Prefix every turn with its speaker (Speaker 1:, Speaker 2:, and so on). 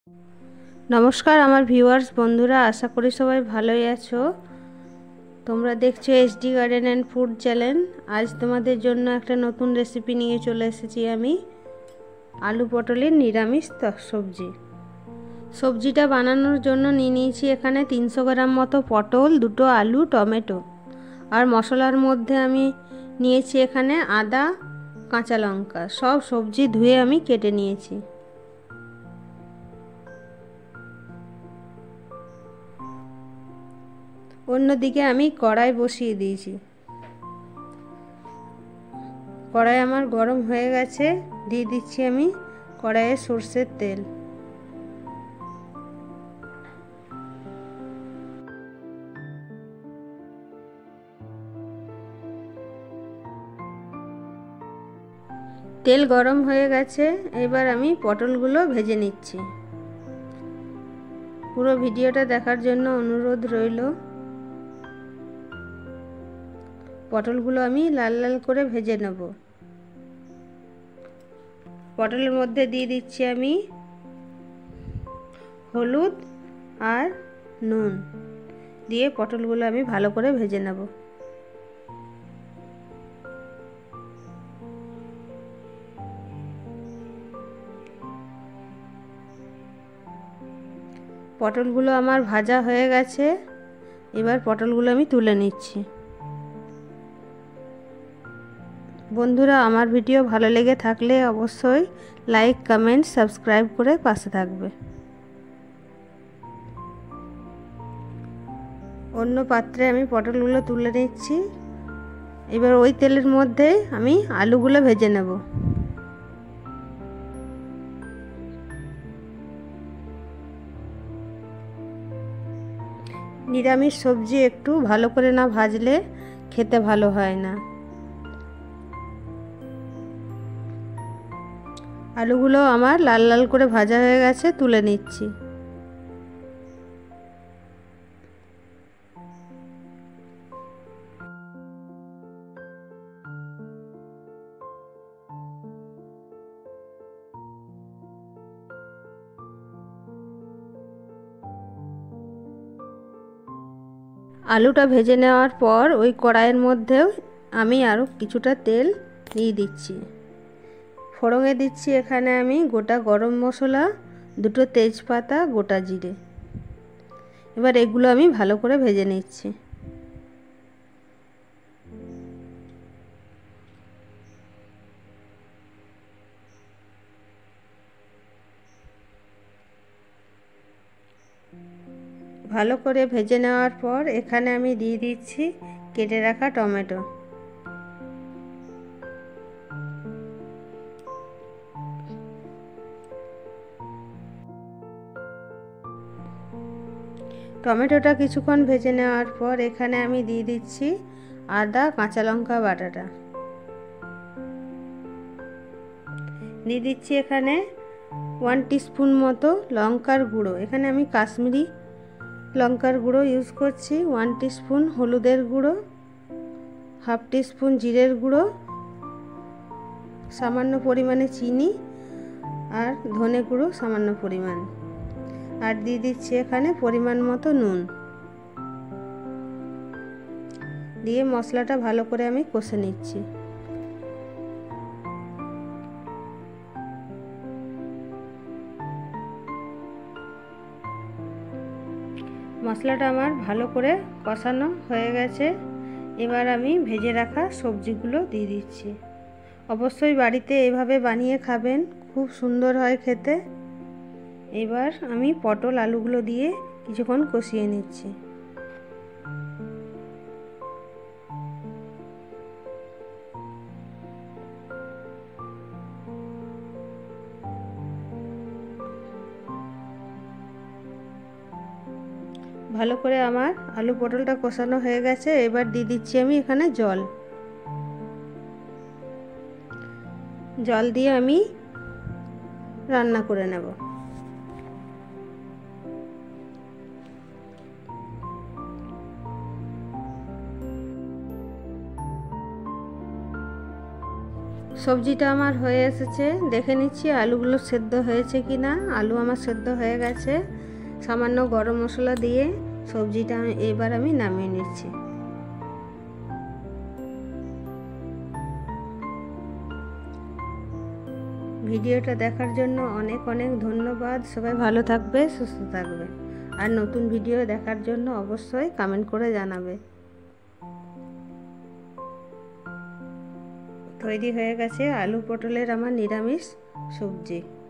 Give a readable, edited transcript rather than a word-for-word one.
Speaker 1: নমস্কার আমার ভিউয়ার্স বন্ধুরা, আশা করি সবাই ভালোই আছো। তোমরা দেখছো SD garden and food channel. আজ তোমাদের জন্য একটা নতুন রেসিপি নিয়ে চলে এসেছি আমি, আলু পটলের নিরামিষ সবজি। সবজিটা বানানোর জন্য নিয়ে নিয়েছি এখানে 300 গ্রাম মতো পটল, 2টো আলু, টমেটো। আর মশলার মধ্যে আমি নিয়েছি এখানে আদা, কাঁচা লঙ্কা। সব সবজি ধুয়ে আমি কেটে নিয়েছি। অন্যদিকে আমি কড়াই বসিয়ে দিয়েছি। কড়াই আমার গরম হয়ে গেছে, দিয়ে দিচ্ছি আমি কড়াইয়ে সরষের তেল। তেল গরম হয়ে গেছে, এবার আমি পটলগুলো ভেজে নিচ্ছি। পুরো ভিডিওটা দেখার জন্য অনুরোধ রইল। পটলগুলো আমি লাল লাল করে ভেজে নেব। পটলের মধ্যে দিয়ে দিচ্ছি আমি হলুদ আর নুন, দিয়ে পটলগুলো আমি ভালো করে ভেজে নেব। পটলগুলো আমার ভাজা হয়ে গেছে, এবার পটলগুলো আমি তুলে নিচ্ছি। বন্ধুরা, আমার ভিডিও ভালো লেগে থাকলে অবশ্যই লাইক, কমেন্ট, সাবস্ক্রাইব করে পাশে থাকবে। অন্য পাত্রে আমি পটলগুলো তুলে নিচ্ছি। এবার ওই তেলের মধ্যে আমি আলুগুলো ভেজে নেব। নিরামিষ সবজি একটু ভালো করে না ভাজলে খেতে ভালো হয় না। আলুগুলো আমার লাল লাল করে ভাজা হয়ে গেছে, তুলে নিচ্ছি। আলুটা ভেজে নেওয়ার পর ওই কড়াইয়ের মধ্যেও আমি আরও কিছুটা তেল দিয়ে দিচ্ছি। ফোড়নে দিচ্ছি এখানে আমি গোটা গরম মশলা, 2টো তেজপাতা, গোটা জিরে। এবার এগুলো আমি ভালো করে ভেজে নিচ্ছি। ভালো করে ভেজে নেওয়ার পর এখানে আমি দিয়ে দিচ্ছি কেটে রাখা টমেটো। টমেটোটা কিছুক্ষণ ভেজে নেওয়ার পর এখানে আমি দিয়ে দিচ্ছি আদা, কাঁচা লঙ্কা বাটাটা। দিয়ে দিচ্ছি এখানে 1 টিস্পুন মতো লঙ্কার গুঁড়ো। এখানে আমি কাশ্মীরি লঙ্কার গুঁড়ো ইউজ করছি। 1 টিস্পুন হলুদের গুঁড়ো, 1/2 টিস্পুন জিরের গুঁড়ো, সামান্য পরিমাণে চিনি, আর ধনে গুঁড়ো সামান্য পরিমাণ। আর দিয়ে দিচ্ছি এখানে পরিমাণ মতো নুন। দিয়ে মশলাটা ভালো করে আমি কষে নিচ্ছি। মশলাটা আমার ভালো করে কষানো হয়ে গেছে। এবার আমি ভেজে রাখা সবজিগুলো দিয়ে দিচ্ছি। অবশ্যই বাড়িতে এভাবে বানিয়ে খাবেন, খুব সুন্দর হয় খেতে। এবার আমি পটল আলুগুলো দিয়ে কিছুক্ষণ কষিয়ে নিচ্ছি। ভালো করে আমার আলু পটলটা কষানো হয়ে গেছে। এবার দিয়ে দিচ্ছি আমি এখানে জল দিয়ে আমি রান্না করে নেব। সবজিটা আমার হয়ে এসেছে, দেখে নিচ্ছি আলুগুলো সেদ্ধ হয়েছে কি না। আলু আমার সেদ্ধ হয়ে গেছে। সামান্য গরম মশলা দিয়ে সবজিটা এবার আমি নামিয়ে নিচ্ছি। ভিডিওটা দেখার জন্য অনেক অনেক ধন্যবাদ। সবাই ভালো থাকবে, সুস্থ থাকবে। আর নতুন ভিডিও দেখার জন্য অবশ্যই কমেন্ট করে জানাবে। তৈরি হয়ে গেছে আলু পটলের আমার নিরামিষ সবজি।